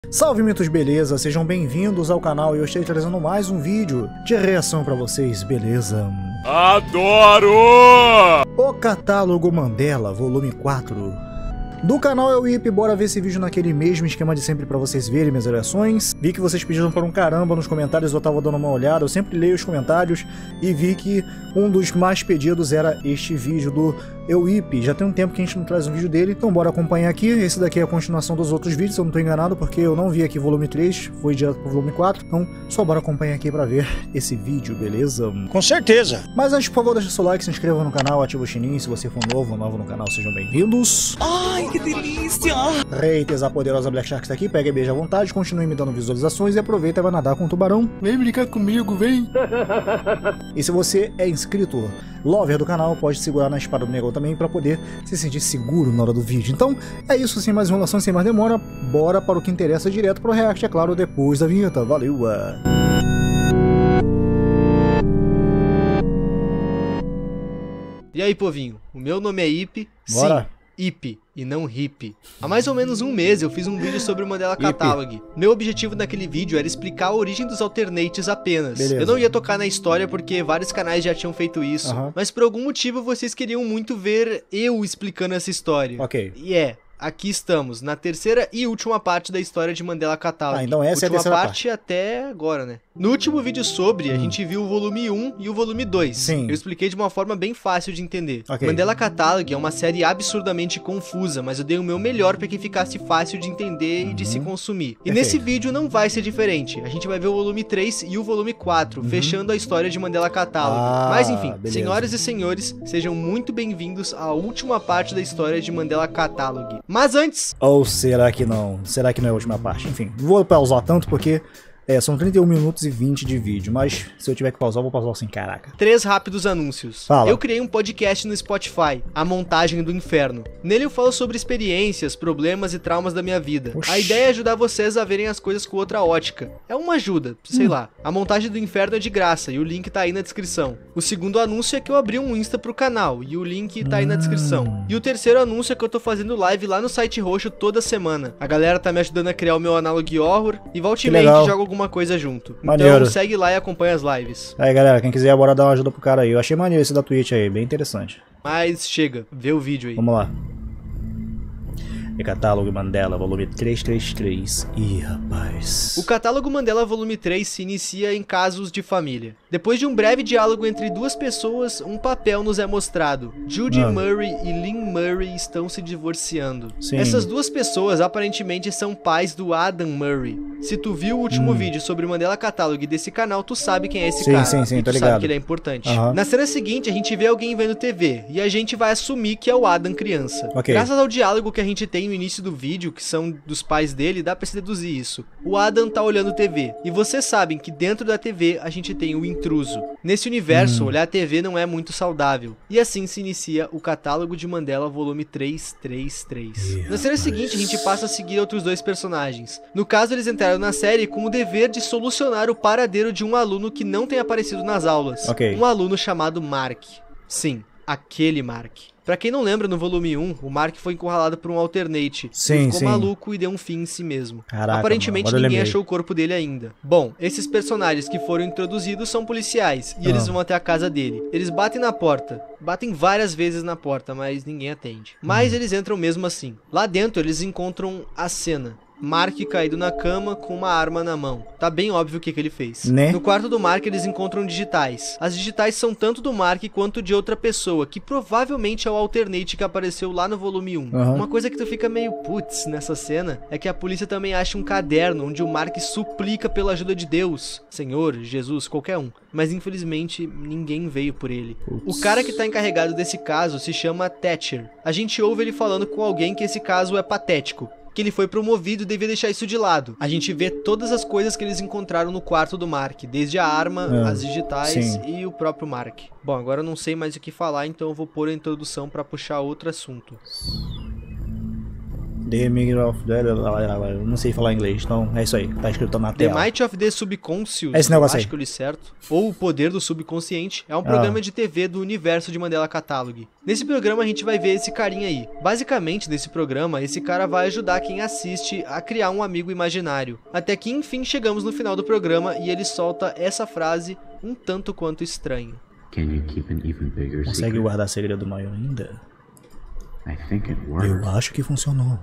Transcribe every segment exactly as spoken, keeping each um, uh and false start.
Salve mitos, beleza? Sejam bem-vindos ao canal e eu estou trazendo mais um vídeo de reação pra vocês, beleza? Adoro! O Catálogo Mandela, volume quatro. Do canal é o Ip, bora ver esse vídeo naquele mesmo esquema de sempre pra vocês verem minhas reações. Vi que vocês pediram para um caramba nos comentários, eu tava dando uma olhada, eu sempre leio os comentários e vi que um dos mais pedidos era este vídeo do Eu Ip. Já tem um tempo que a gente não traz um vídeo dele, então bora acompanhar aqui. Esse daqui é a continuação dos outros vídeos, eu não tô enganado, porque eu não vi aqui volume três, foi direto pro volume quatro, então só bora acompanhar aqui pra ver esse vídeo, beleza? Com certeza! Mas antes, por favor, deixa seu like, se inscreva no canal, ativa o sininho, se você for novo ou novo no canal, sejam bem-vindos. Ai, que delícia! Reiters, a poderosa Black Shark está aqui, pega e beija à vontade, continue me dando visualizações e aproveita e vai nadar com o tubarão. Vem brincar comigo, vem! E se você é inscrito, lover do canal, pode segurar na espada do negão também para poder se sentir seguro na hora do vídeo. Então é isso, sem mais enrolação, sem mais demora, bora para o que interessa direto pro react, é claro, depois da vinheta. Valeu! E aí, povinho, o meu nome é Ip, Bora. sim, Ip, e não Hip. Há mais ou menos um mês eu fiz um vídeo sobre o Mandela Catalog. Meu objetivo naquele vídeo era explicar a origem dos alternates apenas. Beleza. Eu não ia tocar na história porque vários canais já tinham feito isso, Uhum. mas por algum motivo vocês queriam muito ver eu explicando essa história. Ok. E é... Aqui estamos, na terceira e última parte da história de Mandela Catalog. Ah, então essa é a última terceira parte até agora, né? No último vídeo sobre, a gente viu o volume um e o volume dois. Sim. Eu expliquei de uma forma bem fácil de entender. Ok. Mandela Catalog é uma série absurdamente confusa, mas eu dei o meu melhor para que ficasse fácil de entender e de se consumir. E Perfeito. nesse vídeo não vai ser diferente. A gente vai ver o volume três e o volume quatro, fechando a história de Mandela Catalog. Ah, Mas enfim, beleza. senhoras e senhores, sejam muito bem-vindos à última parte da história de Mandela Catalog. Mas antes... Ou será que não? Será que não é a última parte? Enfim, não vou pausar tanto porque é, são trinta e um minutos e vinte de vídeo, mas se eu tiver que pausar, eu vou pausar assim, caraca. Três rápidos anúncios. Fala. Eu criei um podcast no Spotify, A Montagem do Inferno. Nele eu falo sobre experiências, problemas e traumas da minha vida. Oxi. A ideia é ajudar vocês a verem as coisas com outra ótica. É uma ajuda, sei lá. A Montagem do Inferno é de graça e o link tá aí na descrição. O segundo anúncio é que eu abri um Insta pro canal e o link tá aí na descrição. E o terceiro anúncio é que eu tô fazendo live lá no site roxo toda semana. A galera tá me ajudando a criar o meu Analog Horror e volta e Que meia legal. a gente joga alguma coisa junto. Maneiro. Então segue lá e acompanha as lives. Aí galera, quem quiser, bora dar uma ajuda pro cara aí. Eu achei maneiro esse da Twitch aí, bem interessante. Mas chega, vê o vídeo aí. Vamos lá. E Catálogo Mandela, volume trezentos e trinta e três. Ih, rapaz. O Catálogo Mandela Volume três se inicia em casos de família. Depois de um breve diálogo entre duas pessoas, um papel nos é mostrado. Judy Ah. Murray e Lynn Murray estão se divorciando. Sim. Essas duas pessoas aparentemente são pais do Adam Murray. Se tu viu o último vídeo sobre o Mandela Catalog desse canal, tu sabe quem é esse Sim, cara. sim, sim, e tô tu ligado. sabe que ele é importante. Aham. Na cena seguinte, a gente vê alguém vendo T V, e a gente vai assumir que é o Adam criança. Ok. Graças ao diálogo que a gente tem no início do vídeo, que são dos pais dele, dá pra se deduzir isso. O Adam tá olhando T V, e vocês sabem que dentro da T V a gente tem o intruso. Nesse universo, Hum. olhar a T V não é muito saudável. E assim se inicia o Catálogo de Mandela volume trezentos e trinta e três. Ih, Na cena seguinte, a gente passa a seguir outros dois personagens. No caso, eles entraram na série com o dever de solucionar o paradeiro de um aluno que não tem aparecido nas aulas. Ok. Um aluno chamado Mark. Sim, aquele Mark. Pra quem não lembra, no volume um, o Mark foi encurralado por um alternate. Sim, Ele ficou sim. maluco e deu um fim em si mesmo. Caraca, Aparentemente mano, agora eu ninguém lembrei. achou o corpo dele ainda. Bom, esses personagens que foram introduzidos são policiais, e Ah. eles vão até a casa dele. Eles batem na porta. Batem várias vezes na porta, mas ninguém atende. Mas eles entram mesmo assim. Lá dentro eles encontram a cena. Mark caído na cama com uma arma na mão. Tá bem óbvio o que, que ele fez. Né? No quarto do Mark eles encontram digitais. As digitais são tanto do Mark quanto de outra pessoa, que provavelmente é o alternate que apareceu lá no volume um. Aham. Uma coisa que tu fica meio putz nessa cena é que a polícia também acha um caderno onde o Mark suplica pela ajuda de Deus, Senhor, Jesus, qualquer um. Mas infelizmente ninguém veio por ele. O cara que tá encarregado desse caso se chama Thatcher. A gente ouve ele falando com alguém que esse caso é patético, que ele foi promovido e devia deixar isso de lado. A gente vê todas as coisas que eles encontraram no quarto do Mark, desde a arma, Ah, as digitais sim. e o próprio Mark. Bom, agora eu não sei mais o que falar, então eu vou pôr a introdução pra puxar outro assunto. The Might of the... Não sei falar inglês, então é isso aí. Tá escrito na The tela. Might of the Subconscious, Esse negócio acho aí. que eu li certo. Ou O Poder do Subconsciente. É um programa de T V do universo de Mandela Catalog. Nesse programa a gente vai ver esse carinha aí. Basicamente, nesse programa, esse cara vai ajudar quem assiste a criar um amigo imaginário. Até que enfim chegamos no final do programa e ele solta essa frase um tanto quanto estranha. Can you keep an even bigger Consegue secret? guardar segredo maior ainda? I think it worked. Eu acho que funcionou.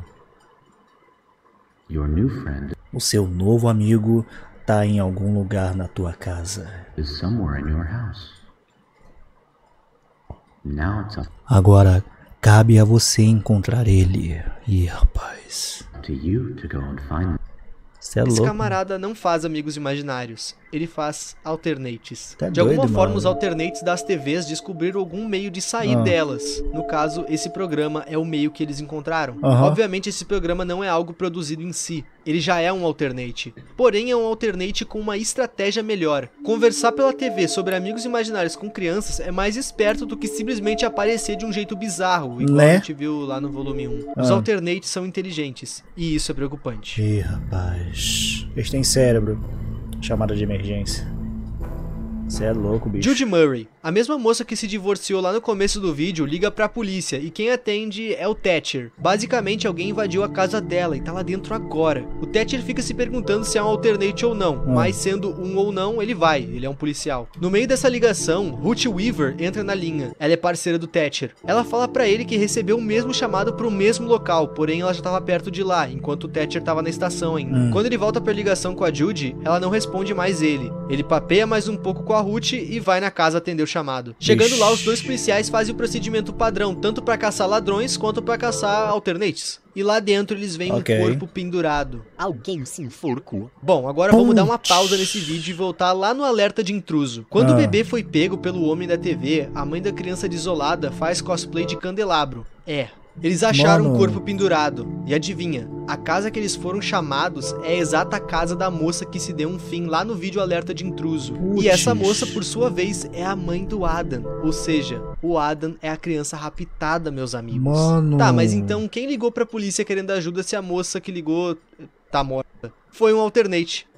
Your new friend O seu novo amigo tá em algum lugar na tua casa. is somewhere in your house. Now it's up Agora, cabe a você encontrar ele. Ih, rapaz. to you to go and find him. Você é Esse louco. camarada não faz amigos imaginários, ele faz alternates. Tá de alguma doido, forma, mano. os alternates das T Vs descobriram algum meio de sair Ah. delas. No caso, esse programa é o meio que eles encontraram. Aham. Obviamente, esse programa não é algo produzido em si, ele já é um alternate. Porém, é um alternate com uma estratégia melhor. Conversar pela T V sobre amigos imaginários com crianças é mais esperto do que simplesmente aparecer de um jeito bizarro, igual Né? a gente viu lá no volume um. Os Ah. alternates são inteligentes, e isso é preocupante. Ih, rapaz. Eles têm cérebro. Chamada de emergência. Você é louco, bicho. Judy Murray, a mesma moça que se divorciou lá no começo do vídeo, liga pra polícia e quem atende é o Thatcher. Basicamente, alguém invadiu a casa dela e tá lá dentro agora. O Thatcher fica se perguntando se é um alternate ou não, Hum. mas sendo um ou não, ele vai, ele é um policial. No meio dessa ligação, Ruth Weaver entra na linha. Ela é parceira do Thatcher. Ela fala pra ele que recebeu o mesmo chamado pro mesmo local, porém ela já tava perto de lá, enquanto o Thatcher tava na estação ainda. Hum. Quando ele volta pra ligação com a Judy, ela não responde mais ele. Ele papeia mais um pouco com a Ruth e vai na casa atender o chamado. Chegando Ixi. lá, os dois policiais fazem o procedimento padrão, tanto pra caçar ladrões quanto pra caçar alternates. E lá dentro eles veem Ok. um corpo pendurado. Alguém se enforcou. Bom, agora vamos dar uma Putz. pausa nesse vídeo e voltar lá no alerta de intruso. Quando Ah. o bebê foi pego pelo homem da T V, a mãe da criança desolada faz cosplay de candelabro. É. Eles acharam Mano. um corpo pendurado. E adivinha, a casa que eles foram chamados é a exata casa da moça que se deu um fim lá no vídeo alerta de intruso. Putz. E essa moça, por sua vez, é a mãe do Adam. Ou seja, o Adam é a criança raptada, meus amigos. Mano. Tá, mas então quem ligou pra polícia querendo ajuda se a moça que ligou tá morta? Foi um alternate.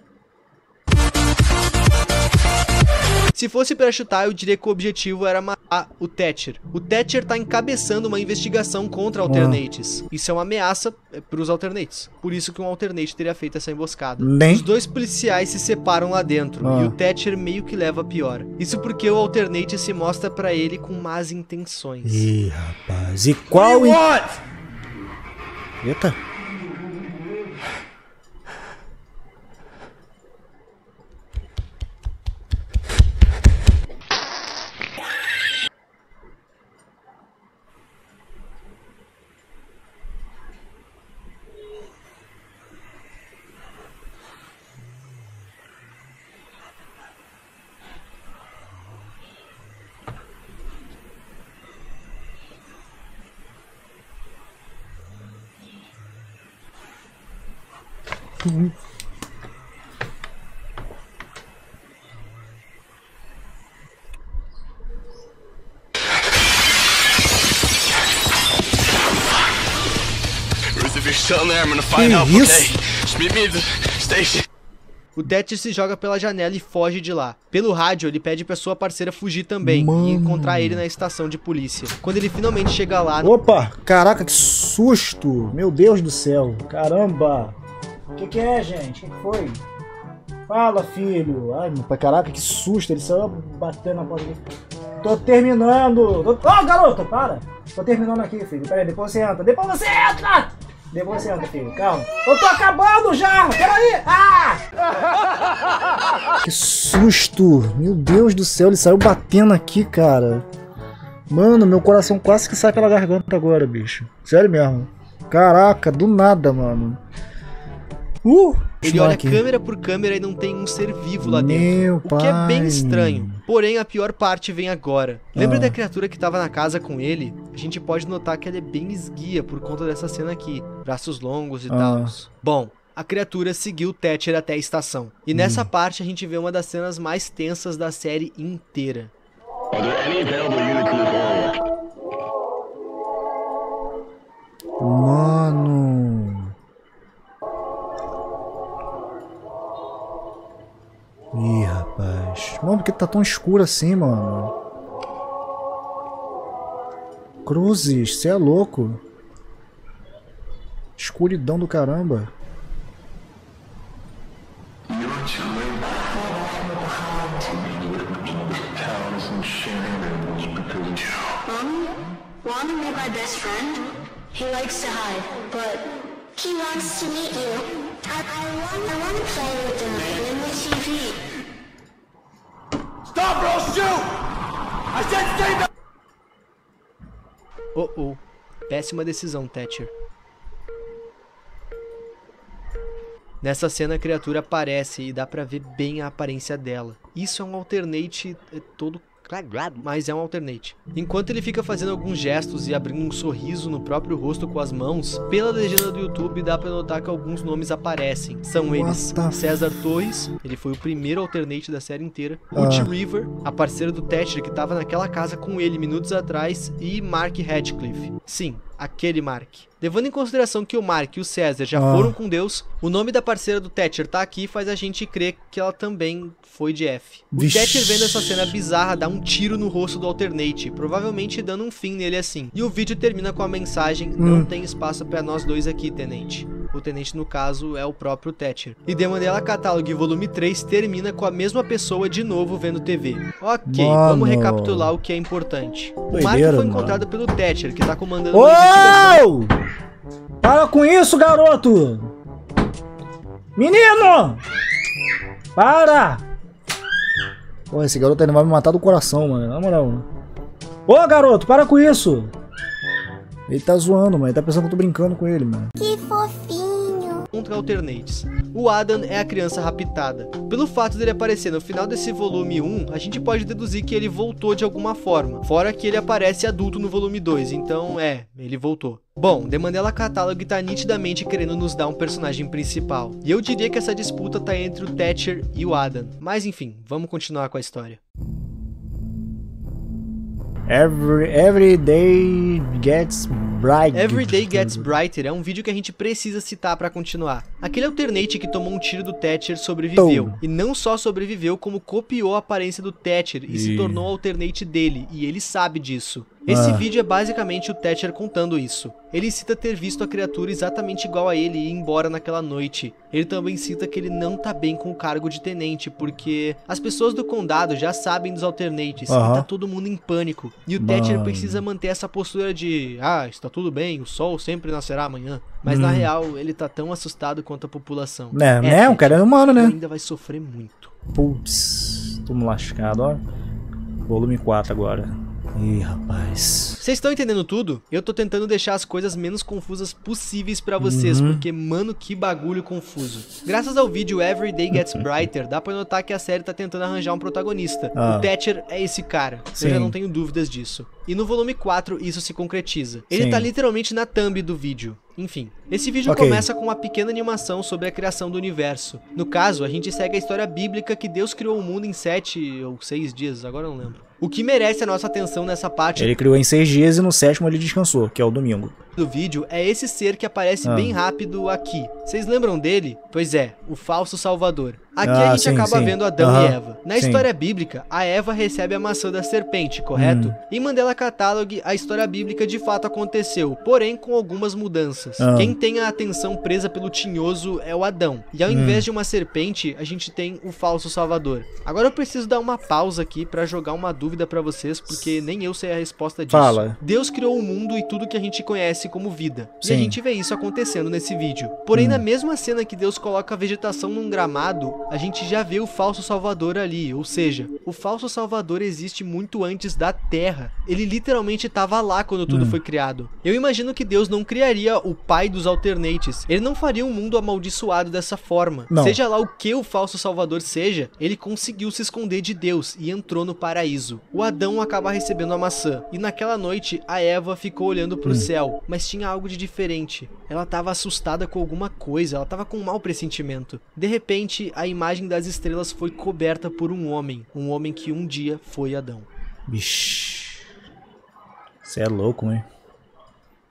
Se fosse pra chutar, eu diria que o objetivo era matar o Thatcher. O Thatcher tá encabeçando uma investigação contra alternates. Isso é uma ameaça é, pros alternates. Por isso que um alternate teria feito essa emboscada. Nem. Os dois policiais se separam lá dentro Ah. e o Thatcher meio que leva a pior. Isso porque o alternate se mostra pra ele com más intenções. Ih, rapaz. E qual... Eita. Ruth, if you're still in there, I'm gonna find Que help, isso? okay? Just meet me at the station. O Thatcher se joga pela janela e foge de lá. Pelo rádio, ele pede pra sua parceira fugir também Mano. e encontrar ele na estação de polícia. Quando ele finalmente chega lá, Opa, caraca, que susto. Meu Deus do céu. Caramba. O que, que é, gente? O que, que foi? Fala, filho. Ai, meu pai, caraca, que susto. Ele saiu batendo na porta aqui. Tô terminando. Tô... Ô, garoto, para. Tô terminando aqui, filho. Pera aí, depois você entra. Depois você entra! Depois você entra, filho. Calma. Eu tô acabando já! Peraí! Ah! Que susto! Meu Deus do céu, ele saiu batendo aqui, cara. Mano, meu coração quase que sai pela garganta agora, bicho. Sério mesmo. Caraca, do nada, mano. Uh! ele olha câmera por câmera e não tem um ser vivo lá dentro. Meu O que é bem pai. estranho. Porém, a pior parte vem agora. Lembra Ah. da criatura que tava na casa com ele? A gente pode notar que ela é bem esguia por conta dessa cena aqui. Braços longos e Ah. tal. Bom, a criatura seguiu o Thatcher até a estação. E nessa parte a gente vê uma das cenas mais tensas da série inteira. Are there any available units in this area? Mano. Ih, rapaz. Mano, por que tá tão escuro assim, mano? Cruzes, cê é louco. Escuridão do caramba. Wanna meet my best friend? He likes to hide, but he wants to meet you. I, I want I want to play with the man in the T V. Stop or I'll shoot! I said stay back! Oh, oh. Péssima decisão, Thatcher. Nessa cena a criatura aparece e dá pra ver bem a aparência dela. Isso é um alternate é todo cagado, mas é um alternate. Enquanto ele fica fazendo alguns gestos e abrindo um sorriso no próprio rosto com as mãos, pela legenda do YouTube dá pra notar que alguns nomes aparecem. São eles César Torres, ele foi o primeiro alternate da série inteira, Ah. Ruth River, a parceira do Thatcher que tava naquela casa com ele minutos atrás, e Mark Radcliffe. Sim, aquele Mark. Levando em consideração que o Mark e o César já Ah. foram com Deus, o nome da parceira do Thatcher tá aqui e faz a gente crer que ela também foi de F. O Vixe. Thatcher vendo essa cena bizarra dá um tiro no rosto do alternate, provavelmente dando um fim nele assim. E o vídeo termina com a mensagem: não Hum. tem espaço pra nós dois aqui, tenente. O tenente, no caso, é o próprio Thatcher. E The Mandela Catálogo volume três termina com a mesma pessoa de novo vendo T V. Ok, Mano. vamos recapitular o que é importante. O Mark Doideira, foi mano. encontrado pelo Thatcher, que tá comandando uma investigação. Ô! Para com isso, garoto! Menino! Para! Pô, esse garoto ainda vai me matar do coração, mano. Na moral. Ô, garoto, para com isso! Ele tá zoando, mano. Ele tá pensando que eu tô brincando com ele, mano. Que fofinho. Contra alternates. O Adam é a criança raptada. Pelo fato dele aparecer no final desse volume um, a gente pode deduzir que ele voltou de alguma forma. Fora que ele aparece adulto no volume dois, então é, ele voltou. Bom, The Mandela Catálogo tá nitidamente querendo nos dar um personagem principal. E eu diria que essa disputa tá entre o Thatcher e o Adam. Mas enfim, vamos continuar com a história. Every, every day gets bright. Every Day Gets Brighter é um vídeo que a gente precisa citar pra continuar. Aquele alternate que tomou um tiro do Thatcher sobreviveu. Tom. E não só sobreviveu, como copiou a aparência do Thatcher e, E- se tornou o alternate dele. E ele sabe disso. Esse Ah. vídeo é basicamente o Thatcher contando isso. Ele cita ter visto a criatura exatamente igual a ele e ir embora naquela noite. Ele também cita que ele não tá bem com o cargo de tenente, porque as pessoas do condado já sabem dos alternates Aham. e tá todo mundo em pânico. E o Thatcher Mano. precisa manter essa postura de ah, está tudo bem, o sol sempre nascerá amanhã. Mas na Hum. real, ele tá tão assustado quanto a população. É, né? O cara é humano, né? ainda vai sofrer muito. Putz, tô lascado, ó. Volume quatro agora. Ih, rapaz. Vocês estão entendendo tudo? Eu tô tentando deixar as coisas menos confusas possíveis pra vocês, Uhum. porque, mano, que bagulho confuso. Graças ao vídeo Every Day Gets Brighter, dá pra notar que a série tá tentando arranjar um protagonista. Ah. O Thatcher é esse cara, Sim. eu já não tenho dúvidas disso. E no volume quatro isso se concretiza. Ele Sim. tá literalmente na thumb do vídeo. Enfim, esse vídeo Ok. começa com uma pequena animação sobre a criação do universo. No caso, a gente segue a história bíblica que Deus criou o mundo em sete ou seis dias, agora eu não lembro. O que merece a nossa atenção nessa parte Ele criou em seis dias e no sétimo ele descansou, que é o domingo. do vídeo é esse ser que aparece Ah. bem rápido aqui. Vocês lembram dele? Pois é, o falso salvador. Aqui Ah, a gente sim, acaba sim. vendo Adão Aham, e Eva. Na sim. história bíblica, a Eva recebe a maçã da serpente, correto? Hum. Em Mandela Catálogo, a história bíblica de fato aconteceu, porém com algumas mudanças. Ah. Quem tem a atenção presa pelo tinhoso é o Adão. E ao Hum. invés de uma serpente, a gente tem o falso salvador. Agora eu preciso dar uma pausa aqui pra jogar uma dúvida pra vocês, porque nem eu sei a resposta disso. Fala. Deus criou o mundo e tudo que a gente conhece como vida. E Sim. a gente vê isso acontecendo nesse vídeo. Porém, Hum. na mesma cena que Deus coloca a vegetação num gramado, a gente já vê o falso salvador ali. Ou seja, o falso salvador existe muito antes da Terra. Ele literalmente estava lá quando tudo Hum. foi criado. Eu imagino que Deus não criaria o pai dos alternates. Ele não faria um mundo amaldiçoado dessa forma. Não. Seja lá o que o falso salvador seja, ele conseguiu se esconder de Deus e entrou no paraíso. O Adão acaba recebendo a maçã. E naquela noite, a Eva ficou olhando pro Hum. céu, mas tinha algo de diferente. Ela estava assustada com alguma coisa, ela estava com um mau pressentimento. De repente, a imagem das estrelas foi coberta por um homem, um homem que um dia foi Adão. Bicho. Você é louco, hein?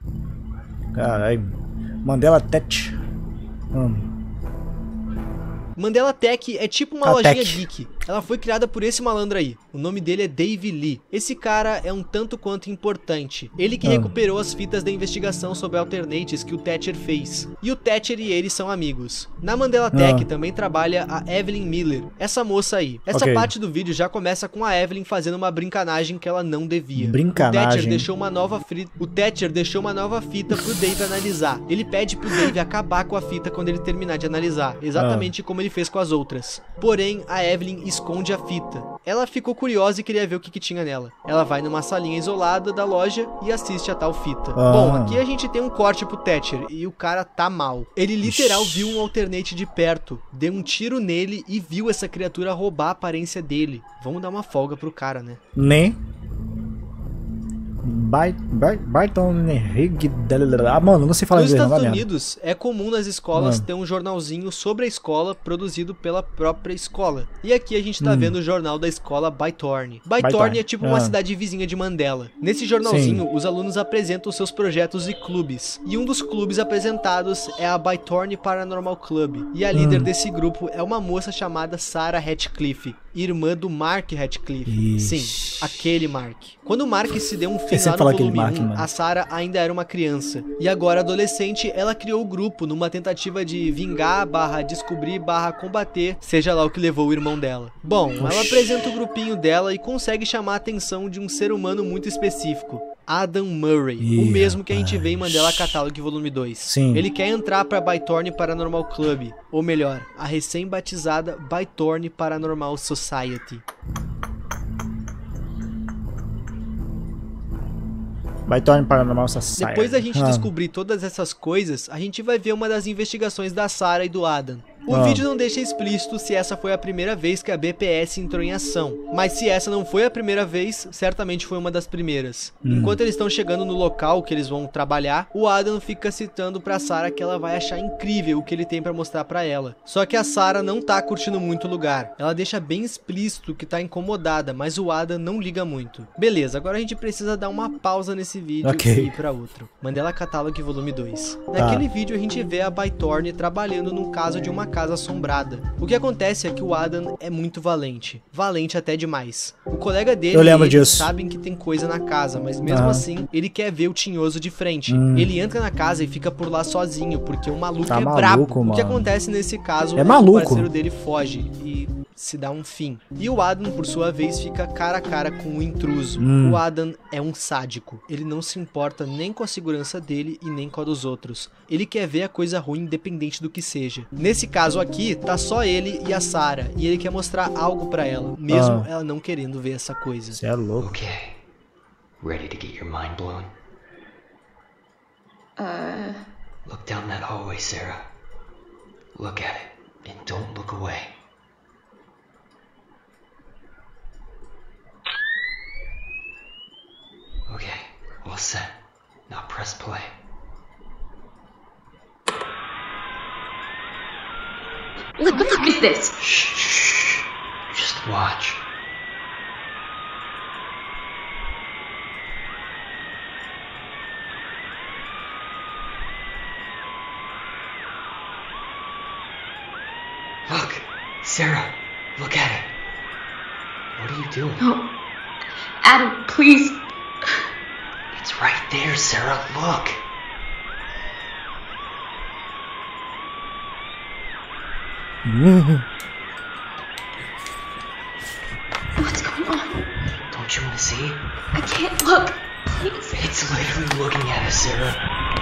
Caralho. Mandela Tete. Hum. Mandela Tech é tipo uma A lojinha Tech. geek. Ela foi criada por esse malandro aí. O nome dele é Dave Lee. Esse cara é um tanto quanto importante. Ele que Ah. recuperou as fitas da investigação sobre Alternates que o Thatcher fez. E o Thatcher e ele são amigos. Na Mandela Tech Ah. também trabalha a Evelyn Miller, essa moça aí. Essa Ok. parte do vídeo já começa com a Evelyn fazendo uma brincanagem que ela não devia. O Brincanagem. Thatcher deixou uma nova fita, o Thatcher deixou uma nova fita pro Dave analisar. Ele pede pro Dave acabar com a fita quando ele terminar de analisar, exatamente como ele fez com as outras. Porém, a Evelyn esconde a fita. Ela ficou curiosa e queria ver o que, que tinha nela. Ela vai numa salinha isolada da loja e assiste a tal fita. Ah. Bom, aqui a gente tem um corte pro Thatcher e o cara tá mal. Ele literal Ixi. viu um alternate de perto, deu um tiro nele e viu essa criatura roubar a aparência dele. Vamos dar uma folga pro cara, né? Né? Bai- Bai- Barton Henrique. Ah, mano, não sei falar Nos inglês, não, Estados vai merda. Unidos, é comum nas escolas Ah. ter um jornalzinho sobre a escola produzido pela própria escola. E aqui a gente tá vendo o jornal da escola Bytorn. Bytorn Bytorn, é tipo ah. uma cidade vizinha de Mandela. Nesse jornalzinho, os alunos apresentam seus projetos e clubes. E um dos clubes apresentados é a Bytorn Paranormal Club. E a líder desse grupo é uma moça chamada Sarah Ratcliffe, irmã do Mark Ratcliffe. Ixi. Sim, aquele Mark. Quando o Mark se deu um fim sempre lá no fala aquele volume Mark, um, mano. a Sarah ainda era uma criança. E agora adolescente, ela criou o grupo numa tentativa de vingar, barra descobrir, barra combater, seja lá o que levou o irmão dela. Bom, ela Oxi. apresenta o grupinho dela e consegue chamar a atenção de um ser humano muito específico. Adam Murray, Ih, o mesmo que a gente vê em rapaz. Mandela Catalog volume dois. Sim. Ele quer entrar pra Bytorn Paranormal Club, ou melhor, a recém-batizada Bytorn Paranormal Society. Bytorn Paranormal Society. Depois da gente Ah. descobrir todas essas coisas, a gente vai ver uma das investigações da Sarah e do Adam. O Ah. vídeo não deixa explícito se essa foi a primeira vez que a B P S entrou em ação, mas se essa não foi a primeira vez, certamente foi uma das primeiras. Hum. Enquanto eles estão chegando no local que eles vão trabalhar, o Adam fica citando pra Sarah que ela vai achar incrível o que ele tem pra mostrar pra ela. Só que a Sarah não tá curtindo muito o lugar. Ela deixa bem explícito que tá incomodada, mas o Adam não liga muito. Beleza, agora a gente precisa dar uma pausa nesse vídeo Ok. e ir pra outro. Mandela Catalog volume dois. Naquele vídeo a gente vê a Bytorn trabalhando no caso de uma casa assombrada. O que acontece é que o Adam é muito valente. Valente até demais. O colega dele Eu lembro e eles disso. sabem que tem coisa na casa, mas mesmo Aham. assim, ele quer ver o tinhoso de frente. Hum. Ele entra na casa e fica por lá sozinho, porque o maluco Tá é maluco, brabo. O que mano. acontece nesse caso É que maluco. o parceiro dele foge e se dá um fim. E o Adam, por sua vez, fica cara a cara com o intruso. Hum. O Adam é um sádico. Ele não se importa nem com a segurança dele e nem com a dos outros. Ele quer ver a coisa ruim independente do que seja. Nesse caso aqui, tá só ele e a Sarah, e ele quer mostrar algo pra ela, mesmo Ah. ela não querendo ver essa coisa. Você é louco. Okay. Ready to get your mind blown? Uh. Look down that hallway, Sarah. Look at it, and don't look away. Okay, all set. Now press play. What the fuck is this? Shh, shh, shh. Just watch. Look, Sarah, look at it. What are you doing? No. Adam, please. It's right there, Sarah, look. What's going on? Don't you want to see? I can't look. Please. It's literally looking at us, Sarah.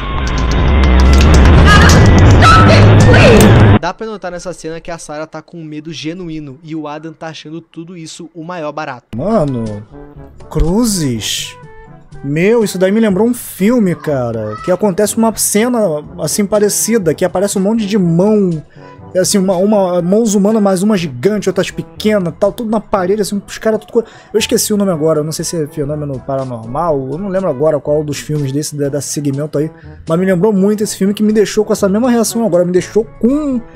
Stop it, please! Dá pra notar nessa cena que a Sarah tá com um medo genuíno e o Adam tá achando tudo isso o maior barato. Mano, cruzes. Meu, isso daí me lembrou um filme, cara. Que acontece uma cena assim parecida, que aparece um monte de mão. Assim, uma, uma mãos humanas, mais uma gigante, outras pequenas, tal, tudo na parede, assim, os caras tudo. Eu esqueci o nome agora, eu não sei se é Fenômeno Paranormal, eu não lembro agora qual dos filmes desse, desse segmento aí. Mas me lembrou muito esse filme que me deixou com essa mesma reação agora, me deixou com.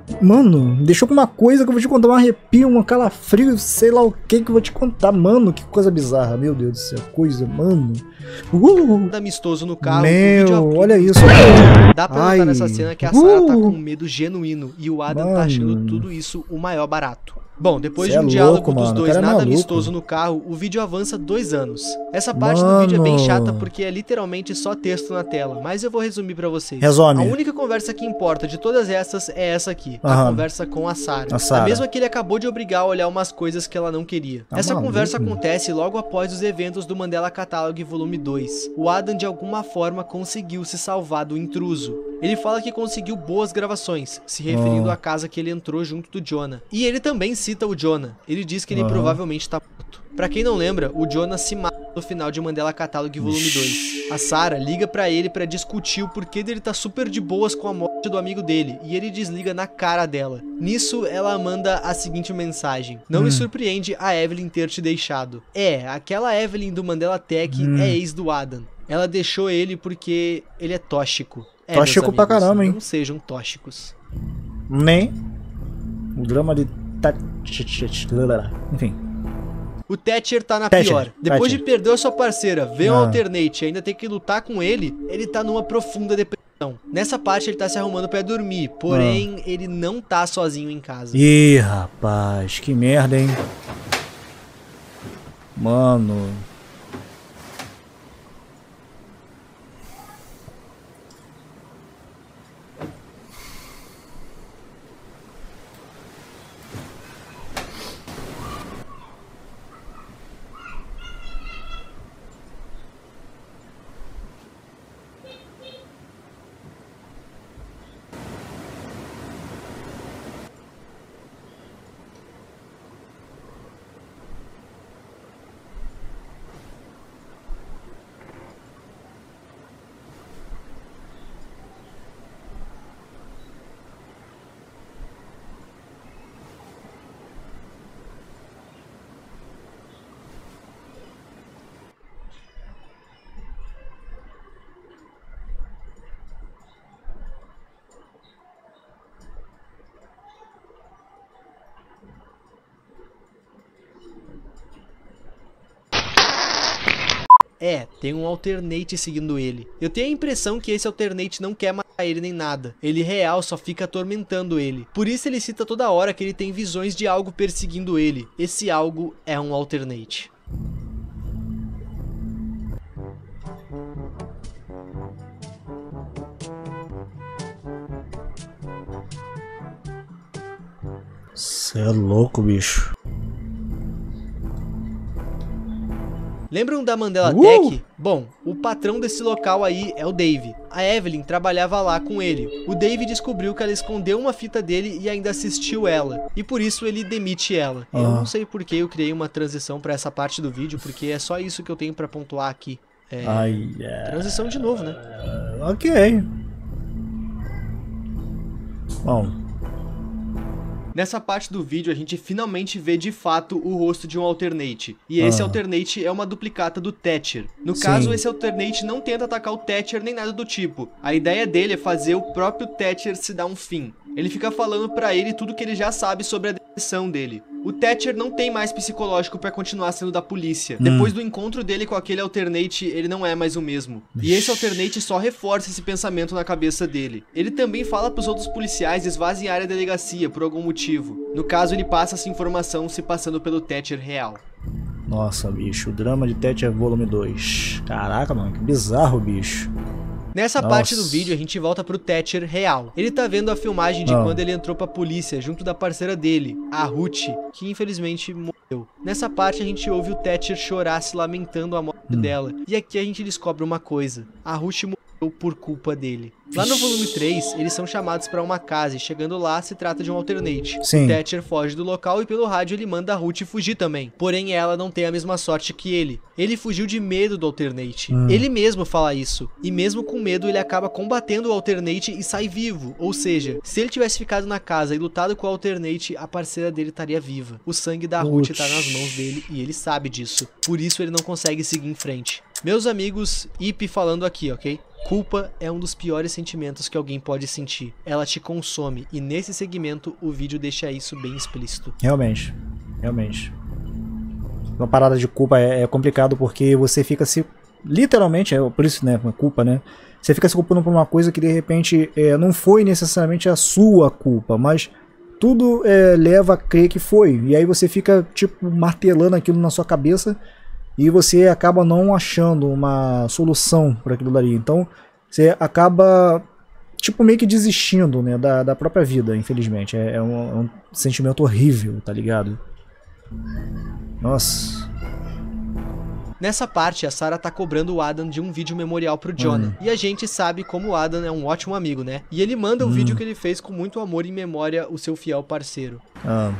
Mano, deixou com uma coisa que eu vou te contar, um arrepio, um calafrio, sei lá o que que eu vou te contar. Mano, que coisa bizarra, meu Deus do céu, coisa, mano. Uh, amistoso no carro. meu, olha isso. Dá pra notar Ai. nessa cena que a Sarah tá Uh. com medo genuíno e o Adam tá achando Mano. tudo isso o maior barato. Bom, depois Cê de um é diálogo louco, dos mano, o dois cara é nada maluco. amistoso no carro, o vídeo avança dois anos. Essa parte do vídeo é bem Mano. chata porque é literalmente só texto na tela, mas eu vou resumir pra vocês. Resume. A única conversa que importa de todas essas é essa aqui, a Aham. conversa com a Sarah. A Sarah. A mesma que ele acabou de obrigar a olhar umas coisas que ela não queria. Tá Essa maluco. conversa acontece logo após os eventos do Mandela Catalog Volume dois. O Adam de alguma forma conseguiu se salvar do intruso. Ele fala que conseguiu boas gravações, se referindo Oh. à casa que ele entrou junto do Jonah. E ele também cita o Jonah. Ele diz que ele Aham. provavelmente tá morto. Pra quem não lembra, o Jonah se mata no final de Mandela Catalog Volume dois. A Sarah liga pra ele pra discutir o porquê dele tá super de boas com a morte do amigo dele, e ele desliga na cara dela. Nisso, ela manda a seguinte mensagem: Não Hum. me surpreende a Evelyn ter te deixado. É, aquela Evelyn do Mandela Tech Hum. é ex do Adam. Ela deixou ele porque ele é tóxico. É, Tóxico meus pra amigos, caramba, hein? Não sejam tóxicos. Nem. O drama de... ta- Enfim. O Thatcher tá na Thatcher, pior. Depois Thatcher. de perder a sua parceira, ver um Ah. alternate e ainda ter que lutar com ele, ele tá numa profunda depressão. Nessa parte ele tá se arrumando pra dormir, porém ele não tá sozinho em casa. Ih, rapaz, que merda, hein? Mano. É, tem um alternate seguindo ele. Eu tenho a impressão que esse alternate não quer matar ele nem nada. Ele real só fica atormentando ele. Por isso ele cita toda hora que ele tem visões de algo perseguindo ele. Esse algo é um alternate. Cê é louco, bicho. Lembram da Mandela Uh! Tech? Bom, o patrão desse local aí é o Dave. A Evelyn trabalhava lá com ele. O Dave descobriu que ela escondeu uma fita dele e ainda assistiu ela. E por isso ele demite ela. Eu Ah. não sei por que eu criei uma transição pra essa parte do vídeo, porque é só isso que eu tenho pra pontuar aqui. É... Ai, é... Transição de novo, né? Ok. Bom. Nessa parte do vídeo a gente finalmente vê de fato o rosto de um alternate. E esse Ah. alternate é uma duplicata do Thatcher. No Sim. caso, esse alternate não tenta atacar o Thatcher nem nada do tipo. A ideia dele é fazer o próprio Thatcher se dar um fim. Ele fica falando pra ele tudo que ele já sabe sobre a depressão dele. O Thatcher não tem mais psicológico pra continuar sendo da polícia. Hum. Depois do encontro dele com aquele alternate, ele não é mais o mesmo. E esse alternate só reforça esse pensamento na cabeça dele. Ele também fala pros outros policiais esvaziarem a delegacia por algum motivo. No caso, ele passa essa informação se passando pelo Thatcher real. Nossa, bicho. O drama de Thatcher volume dois. Caraca, mano. Que bizarro, bicho. Nessa Nossa. parte do vídeo, a gente volta pro Thatcher real. Ele tá vendo a filmagem de Ah. quando ele entrou pra polícia, junto da parceira dele, a Ruth, que infelizmente morreu. Nessa parte, a gente ouve o Thatcher chorar se lamentando a morte Hum. dela. E aqui a gente descobre uma coisa. A Ruth morreu por culpa dele. Lá no volume três, eles são chamados pra uma casa e chegando lá, se trata de um alternate. Sim. O Thatcher foge do local e pelo rádio ele manda a Ruth fugir também. Porém, ela não tem a mesma sorte que ele. Ele fugiu de medo do alternate. Hum. Ele mesmo fala isso. E mesmo com medo, ele acaba combatendo o alternate e sai vivo. Ou seja, se ele tivesse ficado na casa e lutado com o alternate, a parceira dele estaria viva. O sangue da Ruth Putz. tá nas mãos dele e ele sabe disso. Por isso ele não consegue seguir em frente. Meus amigos, Ip falando aqui, ok? Culpa é um dos piores sentimentos que alguém pode sentir. Ela te consome e nesse segmento o vídeo deixa isso bem explícito. Realmente, realmente. Uma parada de culpa é, é complicado porque você fica se... Literalmente, é por isso, né, uma culpa, né? Você fica se culpando por uma coisa que de repente é, não foi necessariamente a sua culpa, mas tudo é, leva a crer que foi. E aí você fica, tipo, martelando aquilo na sua cabeça e você acaba não achando uma solução para aquilo dali. Então, você acaba, tipo, meio que desistindo, né, da, da própria vida, infelizmente. É, é, um, é um sentimento horrível, tá ligado? Nossa... Nessa parte, a Sarah tá cobrando o Adam de um vídeo memorial pro Jonah. Hum. E a gente sabe como o Adam é um ótimo amigo, né? E ele manda o hum. vídeo que ele fez com muito amor em memória o seu fiel parceiro. Ah.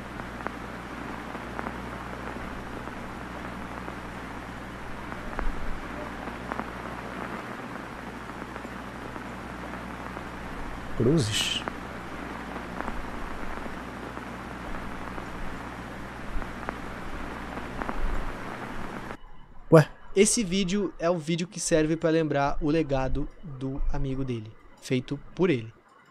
Cruzes. Ué? Esse vídeo é o vídeo que serve para lembrar o legado do amigo dele, feito por ele.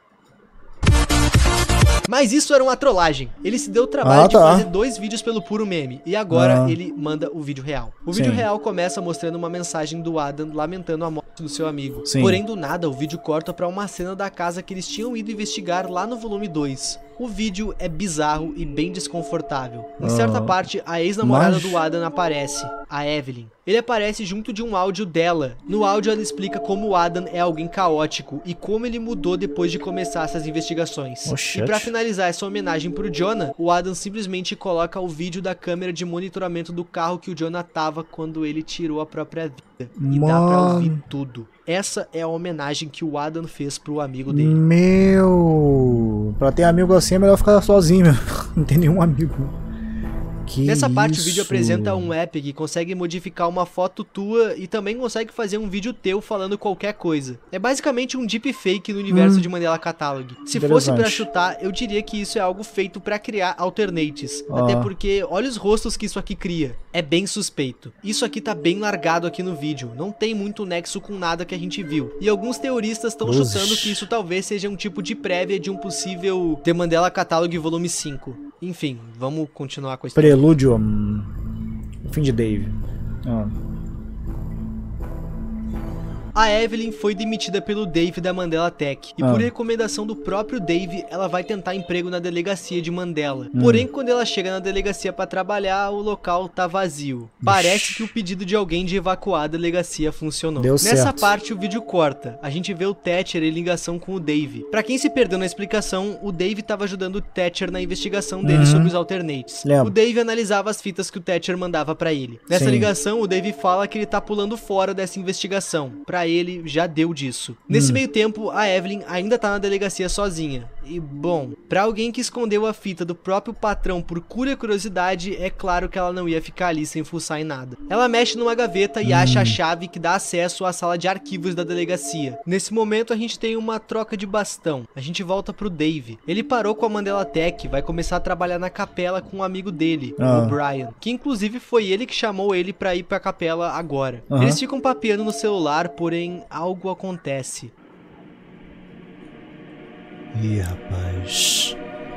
Mas isso era uma trollagem. Ele se deu o trabalho ah, de tá. fazer dois vídeos pelo puro meme. E agora ah. ele manda o vídeo real. O Sim. vídeo real começa mostrando uma mensagem do Adam lamentando a morte do seu amigo. Sim. Porém, do nada, o vídeo corta pra uma cena da casa que eles tinham ido investigar lá no volume dois. O vídeo é bizarro e bem desconfortável. Em ah. certa parte, a ex-namorada Mas... do Adam aparece, a Evelyn. Ele aparece junto de um áudio dela. No áudio ela explica como o Adam é alguém caótico e como ele mudou depois de começar essas investigações. Oh, e pra finalizar essa homenagem pro Jonah, o Adam simplesmente coloca o vídeo da câmera de monitoramento do carro que o Jonah tava quando ele tirou a própria vida. E Mano. dá pra ouvir tudo. Essa é a homenagem que o Adam fez pro amigo dele. Meu... Pra ter amigo assim é melhor ficar sozinho, meu. Não tem nenhum amigo. Que Nessa parte isso? o vídeo apresenta um app que consegue modificar uma foto tua e também consegue fazer um vídeo teu falando qualquer coisa. É basicamente um deepfake no universo hum. de Mandela Catalog. Se fosse pra chutar, eu diria que isso é algo feito pra criar alternates. Ah. Até porque olha os rostos que isso aqui cria. É bem suspeito. Isso aqui tá bem largado aqui no vídeo. Não tem muito nexo com nada que a gente viu. E alguns teoristas estão chutando que isso talvez seja um tipo de prévia de um possível The Mandela Catalog volume cinco. Enfim, vamos continuar com a história. Prelúdio, hum, o fim de Dave. Ah. A Evelyn foi demitida pelo Dave da Mandela Tech. E ah. por recomendação do próprio Dave, ela vai tentar emprego na delegacia de Mandela. Hum. Porém, quando ela chega na delegacia pra trabalhar, o local tá vazio. Parece que o pedido de alguém de evacuar a delegacia funcionou. Deu Nessa certo. parte, o vídeo corta. A gente vê o Thatcher em ligação com o Dave. Pra quem se perdeu na explicação, o Dave tava ajudando o Thatcher na investigação dele uhum. sobre os alternates. Lembro. O Dave analisava as fitas que o Thatcher mandava pra ele. Nessa Sim. ligação, o Dave fala que ele tá pulando fora dessa investigação. Pra ele, já deu disso. Nesse hum. meio tempo, a Evelyn ainda tá na delegacia sozinha. E, bom, pra alguém que escondeu a fita do próprio patrão por pura curiosidade, é claro que ela não ia ficar ali sem fuçar em nada. Ela mexe numa gaveta e hum. acha a chave que dá acesso à sala de arquivos da delegacia. Nesse momento, a gente tem uma troca de bastão. A gente volta pro Dave. Ele parou com a Mandela Tech, vai começar a trabalhar na capela com um amigo dele, ah. o Brian, que inclusive foi ele que chamou ele pra ir pra capela agora. Uhum. Eles ficam papeando no celular, porém algo acontece. Ih, rapaz.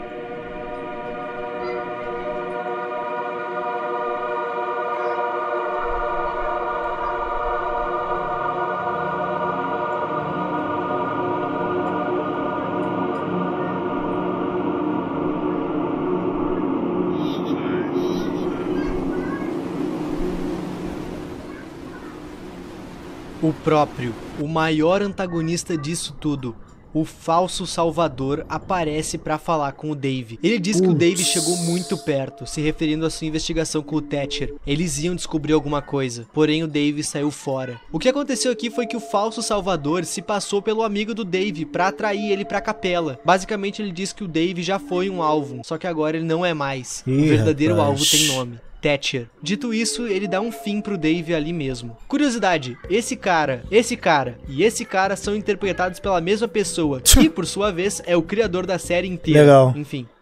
O próprio, o maior antagonista disso tudo, o falso Salvador, aparece pra falar com o Dave. Ele diz Ups. que o Dave chegou muito perto, se referindo à sua investigação com o Thatcher. Eles iam descobrir alguma coisa, porém o Dave saiu fora. O que aconteceu aqui foi que o falso Salvador se passou pelo amigo do Dave pra atrair ele pra capela. Basicamente ele diz que o Dave já foi um alvo, só que agora ele não é mais. Ih, o verdadeiro rapaz. alvo tem nome. Thatcher. Dito isso, ele dá um fim pro Dave ali mesmo. Curiosidade, esse cara, esse cara e esse cara são interpretados pela mesma pessoa, que por sua vez é o criador da série inteira. Legal. Enfim.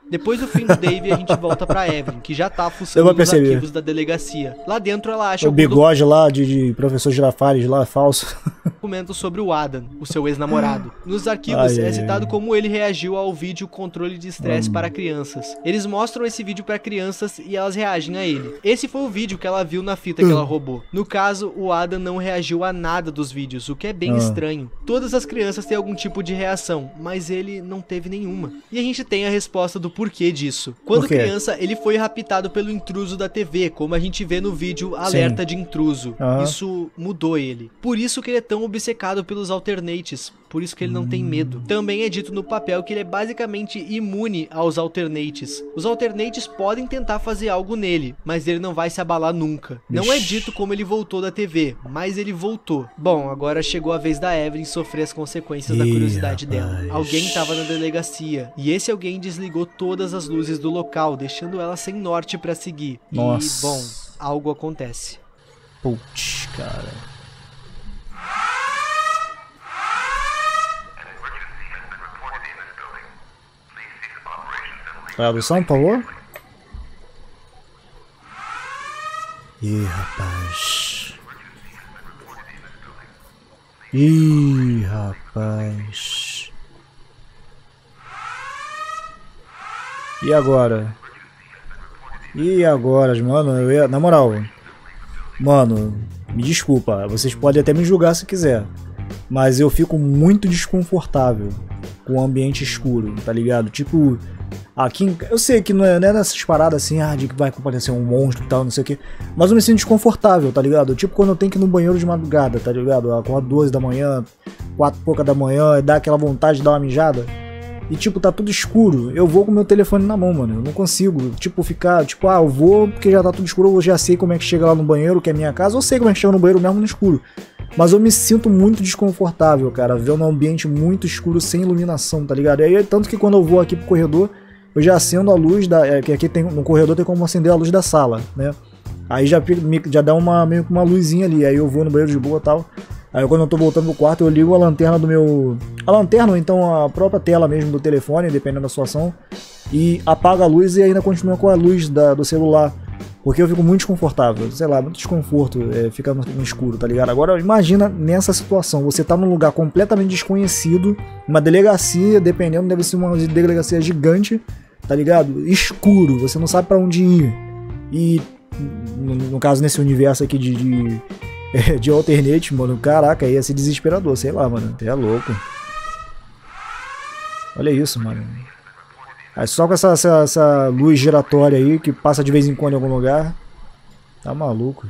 Depois do fim do Dave, a gente volta pra Evelyn, que já tá Eu fuçando vou nos perceber. arquivos da delegacia. Lá dentro ela acha O algum bigode lá de, de professor Girafales lá, falso. documento sobre o Adam, o seu ex-namorado. Nos arquivos Ai, é ai, citado ai. como ele reagiu ao vídeo controle de estresse Hum. para crianças. Eles mostram esse vídeo para crianças e elas reagem a ele. Esse foi o vídeo que ela viu na fita que ela roubou. No caso, o Adam não reagiu a nada dos vídeos, o que é bem Ah. estranho. Todas as crianças têm algum tipo de reação, mas ele não teve nenhuma. E a gente tem a resposta do porquê disso. Quando Por quê? criança, ele foi raptado pelo intruso da T V, como a gente vê no vídeo Alerta de Intruso. Aham. Isso mudou ele. Por isso que ele é tão obcecado pelos alternates. Por isso que ele não tem medo. Também é dito no papel que ele é basicamente imune aos alternates. Os alternates podem tentar fazer algo nele, mas ele não vai se abalar nunca. Não é dito como ele voltou da T V, mas ele voltou. Bom, agora chegou a vez da Evelyn sofrer as consequências da Ih, curiosidade dela. rapaz. Alguém estava na delegacia, e esse alguém desligou todas as luzes do local, deixando ela sem norte pra seguir. Nossa. E, bom, algo acontece. Putz, cara. Tradução, por favor? Ih, rapaz. Ih, rapaz. E agora? E agora, mano? Eu ia... Na moral, mano, me desculpa. Vocês podem até me julgar se quiser, mas eu fico muito desconfortável com o ambiente escuro, tá ligado? Tipo, aqui em... eu sei que não é, não é nessas paradas assim, ah, de que vai aparecer um monstro e tal, não sei o que, mas eu me sinto desconfortável, tá ligado? Tipo quando eu tenho que ir no banheiro de madrugada, tá ligado? Acordo duas da manhã, quatro e pouca da manhã, e dá aquela vontade de dar uma mijada. E tipo, tá tudo escuro, eu vou com o meu telefone na mão, mano, eu não consigo, tipo, ficar, tipo, ah, eu vou porque já tá tudo escuro, eu já sei como é que chega lá no banheiro, que é minha casa, eu sei como é que chega no banheiro mesmo no escuro. Mas eu me sinto muito desconfortável, cara, vendo um ambiente muito escuro, sem iluminação, tá ligado? E aí, tanto que quando eu vou aqui pro corredor, eu já acendo a luz, da, é, que aqui tem, no corredor tem como acender a luz da sala, né? Aí já, já dá uma, meio que uma luzinha ali, aí eu vou no banheiro de boa e tal. Aí quando eu tô voltando pro quarto, eu ligo a lanterna do meu... A lanterna ou então a própria tela mesmo do telefone, dependendo da situação, e apago a luz e ainda continua com a luz da, do celular. Porque eu fico muito desconfortável, sei lá, muito desconforto é, ficar no, no escuro, tá ligado? Agora imagina nessa situação, você tá num lugar completamente desconhecido, uma delegacia, dependendo, deve ser uma delegacia gigante, tá ligado? Escuro, você não sabe pra onde ir. E no, no caso, nesse universo aqui de... de de alternate, mano, caraca, ia ser desesperador, sei lá, mano, é louco. Olha isso, mano. Aí só com essa, essa, essa luz giratória aí, que passa de vez em quando em algum lugar. Tá maluco.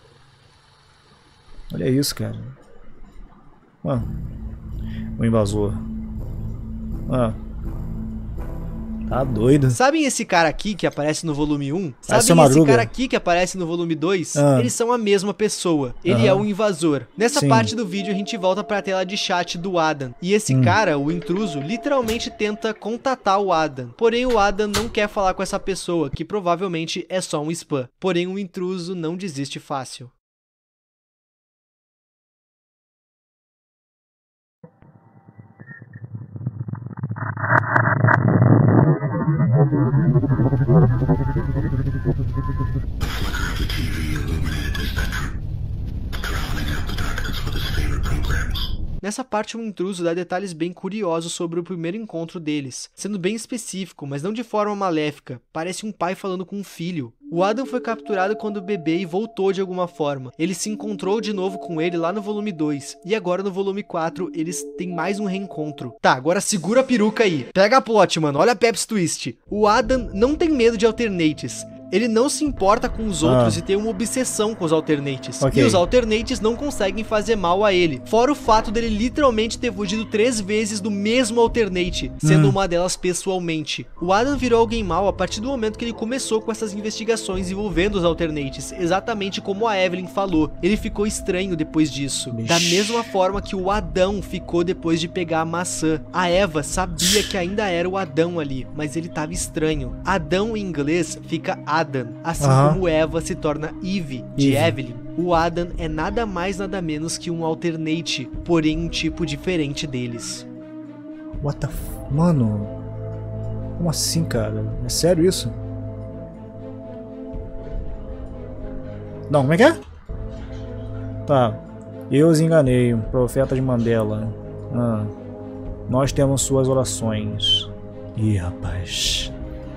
Olha isso, cara. Mano, o invasor. Mano, tá doido. Sabem esse cara aqui que aparece no volume um? Parece Sabem uma esse madruga. cara aqui que aparece no volume dois? Ah. Eles são a mesma pessoa. Ele Aham. é o invasor. Nessa Sim. parte do vídeo a gente volta pra tela de chat do Adam. E esse Hum. cara, o intruso, literalmente tenta contatar o Adam. Porém o Adam não quer falar com essa pessoa, que provavelmente é só um spam. Porém o intruso não desiste fácil. Nessa parte, o intruso dá detalhes bem curiosos sobre o primeiro encontro deles, sendo bem específico, mas não de forma maléfica, parece um pai falando com um filho. O Adam foi capturado quando bebê e voltou de alguma forma. Ele se encontrou de novo com ele lá no volume dois, e agora no volume quatro eles têm mais um reencontro. Tá, agora segura a peruca aí. Pega a plot, mano, olha a Pepsi Twist. O Adam não tem medo de alternates. Ele não se importa com os outros Ah. e tem uma obsessão com os alternates. Ok. E os alternates não conseguem fazer mal a ele. Fora o fato dele literalmente ter fugido três vezes do mesmo alternate, sendo Hum. uma delas pessoalmente. O Adam virou alguém mau a partir do momento que ele começou com essas investigações envolvendo os alternates, exatamente como a Evelyn falou. Ele ficou estranho depois disso. Da Bicho. mesma forma que o Adão ficou depois de pegar a maçã. A Eva sabia que ainda era o Adão ali, mas ele tava estranho. Adão em inglês fica Adam, assim Aham. como Eva se torna Eve, de Eve. Evelyn. O Adam é nada mais nada menos que um alternate, porém um tipo diferente deles. What the f... Mano... Como assim, cara? É sério isso? Não, como é que é? Tá. Eu os enganei, profeta de Mandela. Ah. Nós temos suas orações. Ih, rapaz.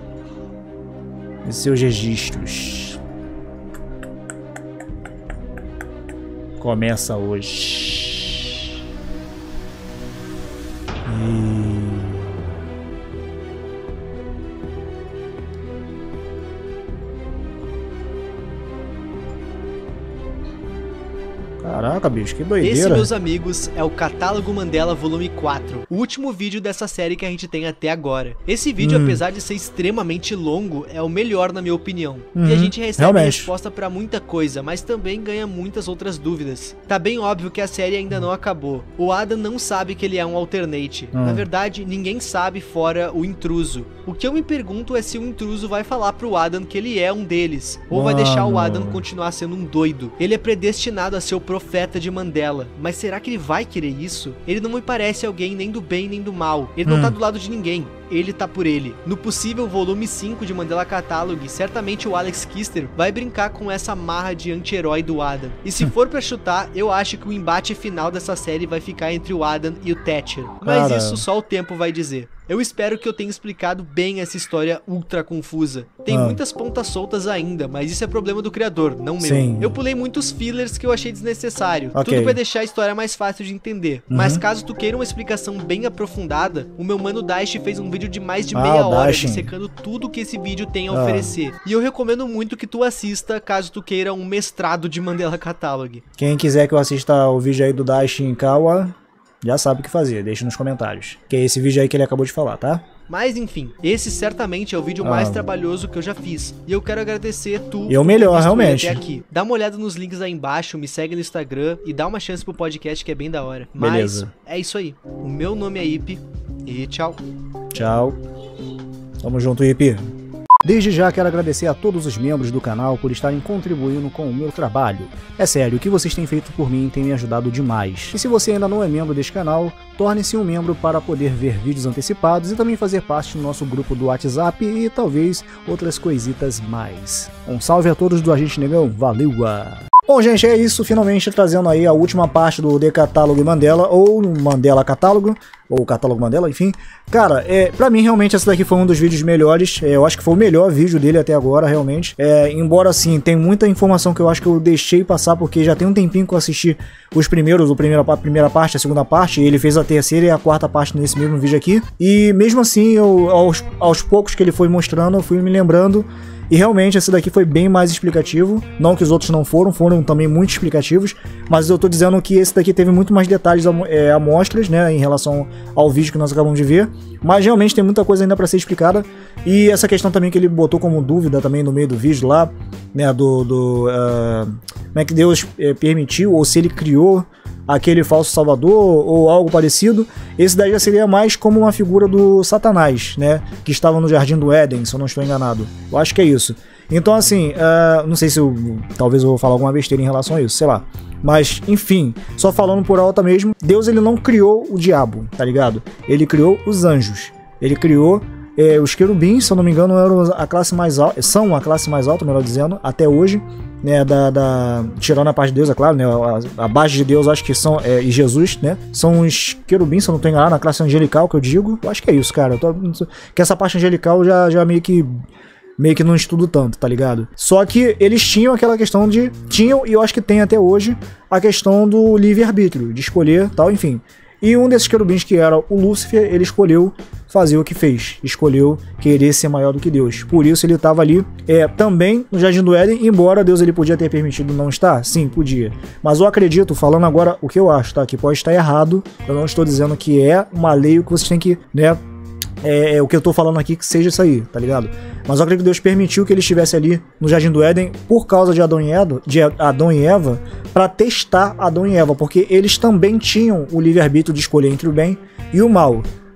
E seus registros. Começa hoje. E... Caraca, bicho, que doideira. Esse, meus amigos, é o Catálogo Mandela Volume quatro, o último vídeo dessa série que a gente tem até agora. Esse vídeo, hum. apesar de ser extremamente longo, é o melhor na minha opinião. Uhum. E a gente recebe Realmente. resposta pra muita coisa, mas também ganha muitas outras dúvidas. Tá bem óbvio que a série ainda não acabou. O Adam não sabe que ele é um alternate. Hum. Na verdade, ninguém sabe fora o intruso. O que eu me pergunto é se o intruso vai falar pro Adam que ele é um deles, ou Mano. vai deixar o Adam continuar sendo um doido. Ele é predestinado a ser o profeta de Mandela, mas será que ele vai querer isso? Ele não me parece alguém nem do bem nem do mal. Ele hum. não tá do lado de ninguém. Ele tá por ele. No possível volume cinco de Mandela Catalog, certamente o Alex Kister vai brincar com essa marra de anti-herói do Adam. E se for pra chutar, eu acho que o embate final dessa série vai ficar entre o Adam e o Thatcher. Mas Cara. isso só o tempo vai dizer. Eu espero que eu tenha explicado bem essa história ultra confusa. Tem ah. muitas pontas soltas ainda, mas isso é problema do criador, não meu. Sim. Eu pulei muitos fillers que eu achei desnecessário. Okay. Tudo pra deixar a história mais fácil de entender. Uhum. Mas caso tu queira uma explicação bem aprofundada, o meu mano Dash fez um vídeo de mais de ah, meia hora Dashin. dissecando tudo que esse vídeo tem a ah. oferecer. E eu recomendo muito que tu assista, caso tu queira um mestrado de Mandela Catalog. Quem quiser que eu assista o vídeo aí do Dashin Kawa, já sabe o que fazer, deixa nos comentários. Que é esse vídeo aí que ele acabou de falar, tá? Mas enfim, esse certamente é o vídeo ah. mais trabalhoso que eu já fiz. E eu quero agradecer tu e o melhor, realmente. Até aqui. Dá uma olhada nos links aí embaixo, me segue no Instagram e dá uma chance pro podcast que é bem da hora. Beleza. Mas é isso aí. O meu nome é Ipe e tchau. Tchau. Tamo junto, Ipe. Desde já quero agradecer a todos os membros do canal por estarem contribuindo com o meu trabalho. É sério, o que vocês têm feito por mim tem me ajudado demais. E se você ainda não é membro deste canal, torne-se um membro para poder ver vídeos antecipados e também fazer parte do nosso grupo do WhatsApp e talvez outras coisitas mais. Um salve a todos do Agente Negão, valeu! Bom, gente, é isso, finalmente trazendo aí a última parte do The Catálogo Mandela, ou Mandela Catálogo, ou Catálogo Mandela, enfim. Cara, é, pra mim, realmente, esse daqui foi um dos vídeos melhores, é, eu acho que foi o melhor vídeo dele até agora, realmente. É, embora, assim, tem muita informação que eu acho que eu deixei passar, porque já tem um tempinho que eu assisti os primeiros, a primeira, a primeira parte, a segunda parte, e ele fez a terceira e a quarta parte nesse mesmo vídeo aqui. E mesmo assim, eu, aos, aos poucos que ele foi mostrando, eu fui me lembrando. E realmente esse daqui foi bem mais explicativo, não que os outros não foram, foram também muito explicativos, mas eu tô dizendo que esse daqui teve muito mais detalhes, é, amostras, né, em relação ao vídeo que nós acabamos de ver, mas realmente tem muita coisa ainda para ser explicada, e essa questão também que ele botou como dúvida também no meio do vídeo lá, né, do, do uh, como é que Deus é, permitiu, ou se ele criou aquele falso salvador ou algo parecido, esse daí já seria mais como uma figura do Satanás, né, que estava no Jardim do Éden, se eu não estou enganado. Eu acho que é isso. Então assim, uh, não sei se eu, talvez eu vou falar alguma besteira em relação a isso, sei lá. Mas, enfim, só falando por alta mesmo, Deus ele não criou o diabo, tá ligado? Ele criou os anjos. Ele criou é, os querubins, se eu não me engano, eram a classe mais alta, são a classe mais alta, melhor dizendo, até hoje. Né, da, da, tirando a parte de Deus, é claro, né, a, a base de Deus, acho que são, é, e Jesus, né, são os querubins, se eu não tô enganado, na classe angelical, que eu digo, eu acho que é isso, cara, eu tô, que essa parte angelical já, já meio que, meio que não estudo tanto, tá ligado? Só que eles tinham aquela questão de, tinham, e eu acho que tem até hoje, a questão do livre-arbítrio, de escolher, tal, enfim. E um desses querubins, que era o Lúcifer, ele escolheu fazer o que fez, escolheu querer ser maior do que Deus. Por isso ele estava ali é, também no Jardim do Éden, embora Deus ele podia ter permitido não estar, sim, podia. Mas eu acredito, falando agora o que eu acho, tá? Que pode estar errado, eu não estou dizendo que é uma lei que vocês têm que, né, é, é o que eu tô falando aqui que seja isso aí, tá ligado? Mas eu acredito que Deus permitiu que ele estivesse ali no Jardim do Éden por causa de Adão e Eva, de Adão e Eva, para testar Adão e Eva, porque eles também tinham o livre-arbítrio de escolher entre o bem e o mal.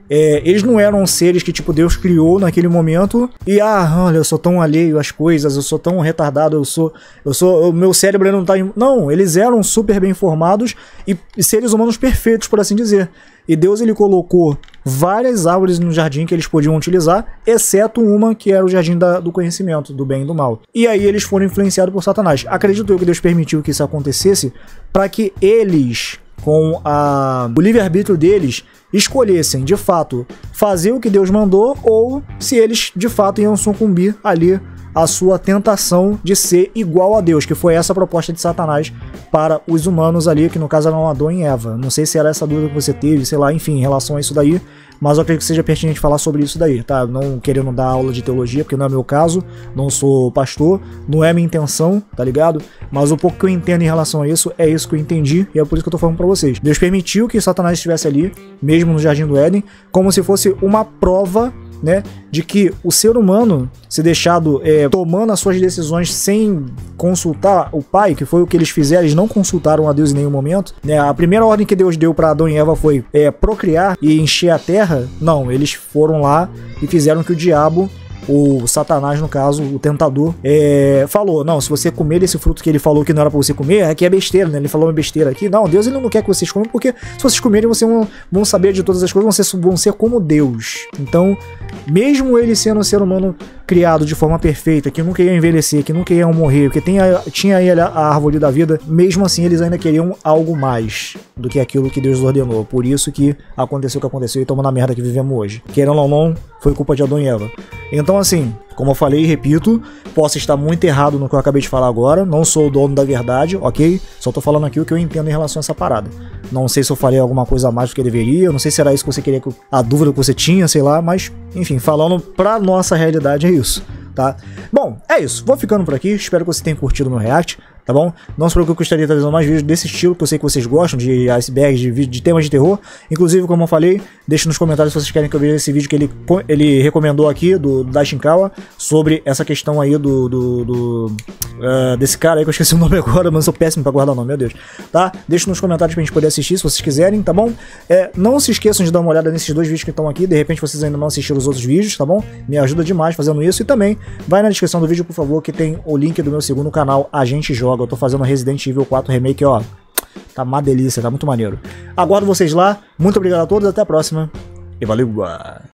É, eles não eram seres que, tipo, Deus criou naquele momento e, ah, olha, eu sou tão alheio às coisas, eu sou tão retardado, eu sou, eu sou, o meu cérebro não tá... Em... Não, eles eram super bem formados e, e seres humanos perfeitos, por assim dizer. E Deus, ele colocou várias árvores no jardim que eles podiam utilizar, exceto uma que era o jardim da, do conhecimento, do bem e do mal. E aí eles foram influenciados por Satanás. Acredito eu que Deus permitiu que isso acontecesse para que eles, com a, o livre-arbítrio deles, escolhessem, de fato, fazer o que Deus mandou ou se eles, de fato, iam sucumbir ali à sua tentação de ser igual a Deus, que foi essa a proposta de Satanás para os humanos ali, que no caso eram Adão e Eva. Não sei se era essa dúvida que você teve, sei lá, enfim, em relação a isso daí, mas eu acredito que seja pertinente falar sobre isso daí, tá? Não querendo dar aula de teologia, porque não é meu caso, não sou pastor, não é minha intenção, tá ligado? Mas o pouco que eu entendo em relação a isso, é isso que eu entendi, e é por isso que eu tô falando pra vocês. Deus permitiu que Satanás estivesse ali, mesmo no Jardim do Éden, como se fosse uma prova, né, de que o ser humano, se deixado é, tomando as suas decisões sem consultar o Pai, que foi o que eles fizeram, eles não consultaram a Deus em nenhum momento, né? A primeira ordem que Deus deu para Adão e Eva foi é, procriar e encher a terra. Não, eles foram lá e fizeram que o diabo, o Satanás, no caso, o tentador, é, falou, não, se você comer esse fruto que ele falou que não era pra você comer, aqui é besteira, né? Ele falou uma besteira aqui. Não, Deus, ele não quer que vocês comam, porque se vocês comerem, vocês vão, vão saber de todas as coisas, vão ser, vão ser como Deus. Então, mesmo ele sendo um ser humano criado de forma perfeita, que nunca ia envelhecer, que nunca ia morrer, que tinha, tinha aí a árvore da vida, mesmo assim eles ainda queriam algo mais do que aquilo que Deus ordenou. Por isso que aconteceu o que aconteceu e estamos na merda que vivemos hoje. Querendo ou não, foi culpa de Adão e Eva. Então assim, como eu falei e repito, posso estar muito errado no que eu acabei de falar agora, não sou o dono da verdade, ok? Só tô falando aqui o que eu entendo em relação a essa parada. Não sei se eu falei alguma coisa a mais do que eu deveria, não sei se era isso que você queria, a dúvida que você tinha, sei lá, mas enfim, falando pra nossa realidade é isso, tá? Bom, é isso, vou ficando por aqui, espero que você tenha curtido o meu react, tá bom? Não se preocupe, eu gostaria de estar fazendo mais vídeos desse estilo, que eu sei que vocês gostam, de icebergs, de, de temas de terror. Inclusive, como eu falei, deixe nos comentários se vocês querem que eu veja esse vídeo que ele, ele recomendou aqui, do, do Daishinkawa, sobre essa questão aí do... do, do uh, desse cara aí, que eu esqueci o nome agora, mas eu sou péssimo pra guardar o nome, meu Deus. Tá? Deixe nos comentários pra gente poder assistir, se vocês quiserem, tá bom? É, não se esqueçam de dar uma olhada nesses dois vídeos que estão aqui, de repente vocês ainda não assistiram os outros vídeos, tá bom? Me ajuda demais fazendo isso, e também vai na descrição do vídeo, por favor, que tem o link do meu segundo canal, A Gente Joga. Eu tô fazendo Resident Evil quatro Remake, ó, tá uma delícia, tá muito maneiro. Aguardo vocês lá, muito obrigado a todos, até a próxima, e valeu!